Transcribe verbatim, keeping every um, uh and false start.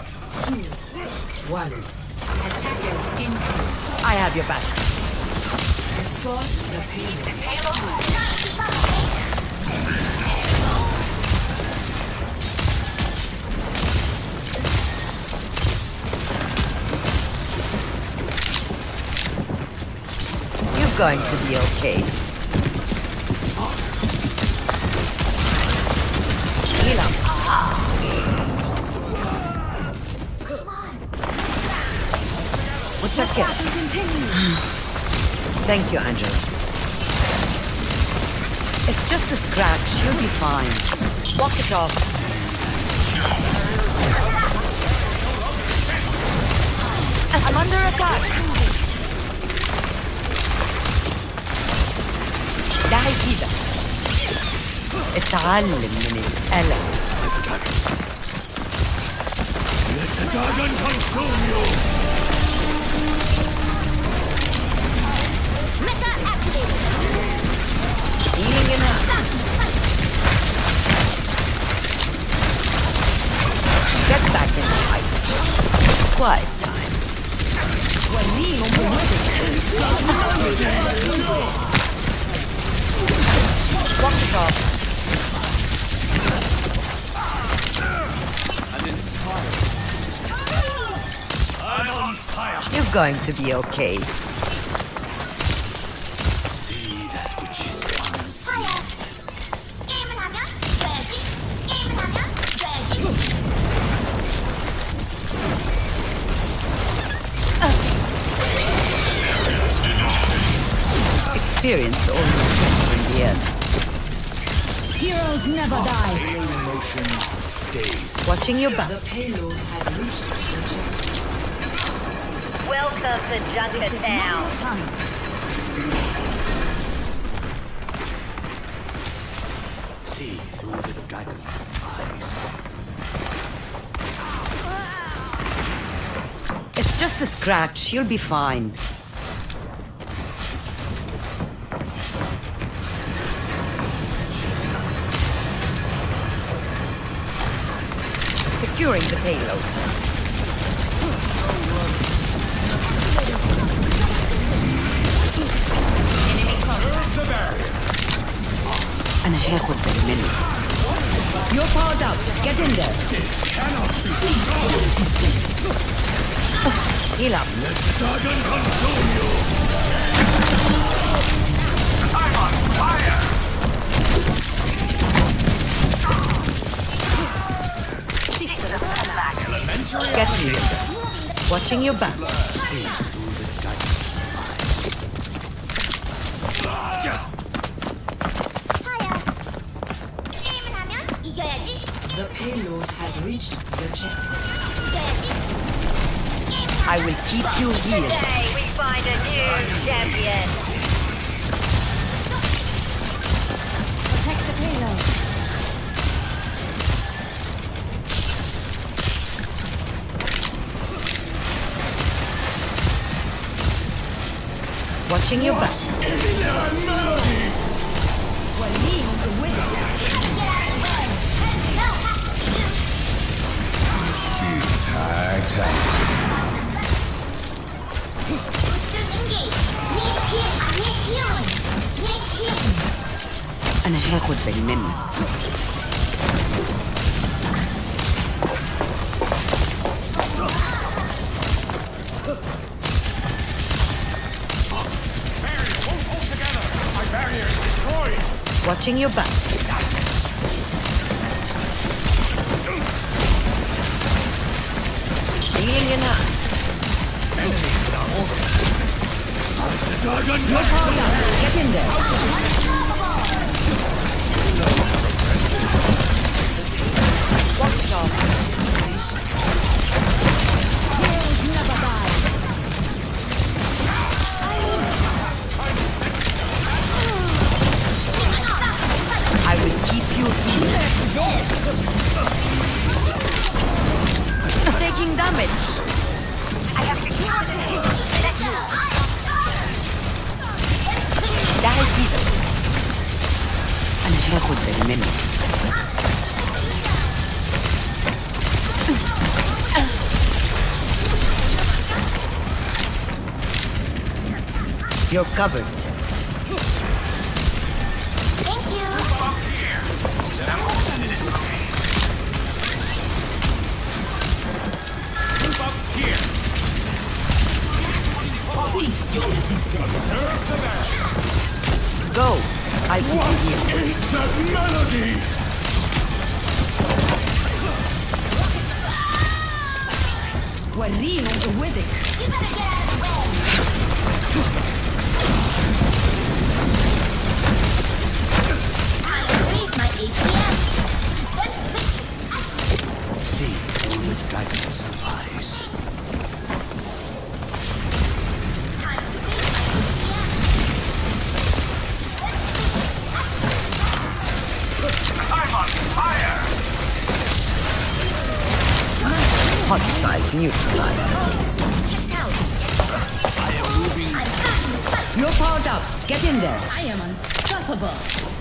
two, one. Attackers incoming. I have your back. Escort the payload. You're going to be okay. Heal up. What's up, kid? Thank you, Angela. It's just a scratch. You'll be fine. Walk it off. I'm under attack. ده هيفيدك. اتعلم من الألم. Let the dragon consume you! Meta activated. Healing enough. Get back in the fight. Quiet time. Walk it off. I'm inspired. I'm on fire. You're going to be okay. See that which is unseen. 게임은 하면 돼야지. 게임은 하면 돼야지. Experience almost in the end. Heroes never die. Alien motion stays. Watching your back. The payload has reached the checkpoint. Welcome to Junker Town. See through the dragon's eyes. It's just a scratch. You'll be fine. Securing the payload. أنا هاخد بالي منك. You're powered up. Get in there. Heal up. Let the dragon consume you! I'm on fire! Get me. Watching your back. See through the dragon's eyes. 파야. 게임은 하면 이겨야지. The payload has reached the checkpoint. 이겨야지. I will keep you healed. Today we find a new champion. Protect the payload. Watching your back. أنا هاخد بالي منك. Watching your back. Healing enough. Dragon You're powered up. Get in there. Watch it off. Heroes never die. I will keep you healed. Taking damage. I have to kill this. Let's go. ده هيفيدك. أنا هاخد بالي منك. You're covered. Thank you. Move up here. Cease your resistance. Go. I keep What you here. is that melody? وريهم قوتك. You better get out of the way. I increase my A P M. See through the dragons of ice. Time to raise my I'm on fire! Hostiles neutralized. A P M. Checked out. I am moving. I'm back to fight. You're powered up. Get in there. I am unstoppable.